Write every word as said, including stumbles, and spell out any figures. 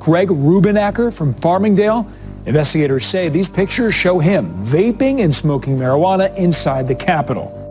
Greg Rubenacker from Farmingdale. Investigators say these pictures show him vaping and smoking marijuana inside the Capitol.